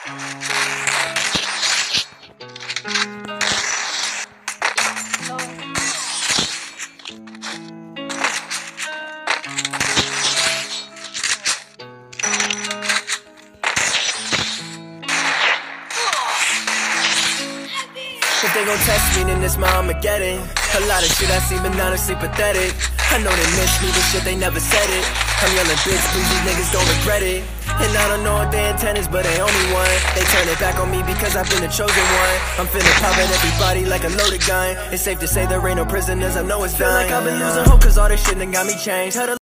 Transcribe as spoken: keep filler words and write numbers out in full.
If they gon' test me, then this my Armageddon. A lot of shit I see, but honestly pathetic. I know they miss me, but shit, they never said it. I'm yelling, bitch, please, these niggas don't regret it. And I don't know what their intent is, but they owe me one. They turn it back on me because I've been the chosen one. I'm finna pop at everybody like a loaded gun. It's safe to say there ain't no prisoners, I know it's done. Feel like I've been losing hope, cause all this shit done got me changed. Had a